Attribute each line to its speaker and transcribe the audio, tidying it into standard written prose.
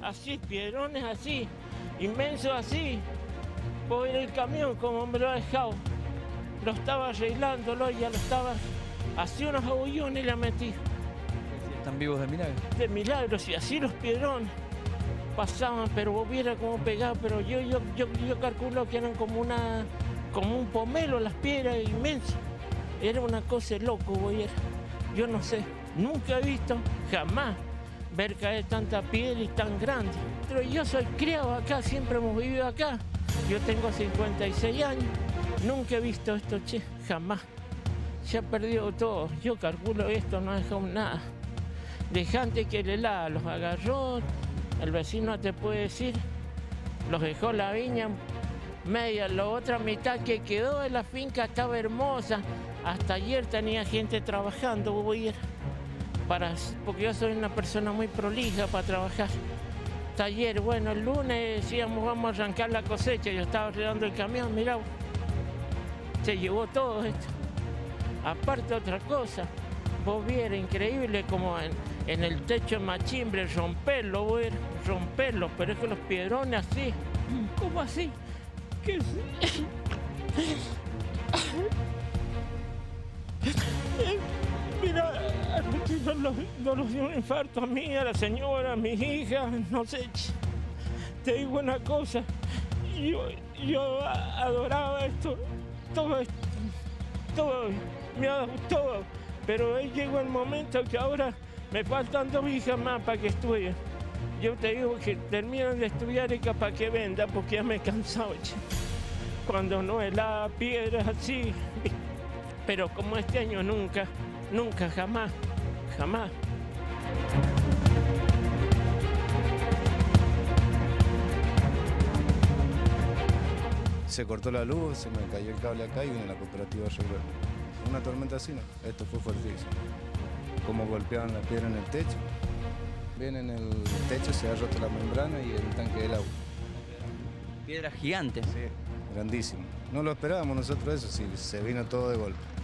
Speaker 1: así, piedrones así, inmensos así. Voy a ver el camión como me lo ha dejado. Lo estaba arreglándolo, ya lo estaba, hacía unos agullones y la metí.
Speaker 2: ¿Están vivos de milagro?
Speaker 1: De milagros, y así los piedrones pasaban, pero vos vieras cómo pegaba, pero yo calculo que eran como un pomelo las piedras inmensas. Era una cosa de loco, güey. Yo no sé, nunca he visto, jamás, ver caer tanta piedra y tan grande. Pero yo soy criado acá, siempre hemos vivido acá. Yo tengo 56 años, nunca he visto esto, che, jamás. Se ha perdido todo. Yo calculo esto, no ha dejado nada. De gente que el helado los agarró, el vecino te puede decir, los dejó la viña media, la otra mitad que quedó de la finca estaba hermosa. Hasta ayer tenía gente trabajando, voy a ir porque yo soy una persona muy prolija para trabajar. Hasta ayer, bueno, el lunes decíamos vamos a arrancar la cosecha, yo estaba arreglando el camión, mirá, se llevó todo esto. Aparte otra cosa, vos vieras increíble como en el techo de machimbre romperlo, voy a romperlo, pero es que los piedrones así, ¿cómo así? ¿Qué? Mira, no nos dio un infarto a mí, a la señora, a mi hija, no sé. Te digo una cosa, yo adoraba esto, todo, me ha dado todo, pero ahí llegó el momento que ahora me faltan 2 hijas más para que estudien. Yo te digo que terminan de estudiar y para que venda, porque ya me he cansado, che. Cuando no helaba piedras así, pero como este año nunca, jamás.
Speaker 3: Se cortó la luz, se me cayó el cable acá y vino la cooperativa a arreglar. Una tormenta así, ¿no? Esto fue fuertísimo. Como golpeaban la piedra en el techo. Bien, en el techo se ha roto la membrana y el tanque del agua.
Speaker 2: Piedras gigantes.
Speaker 3: Sí, grandísimo. No lo esperábamos nosotros eso, sí, se vino todo de golpe.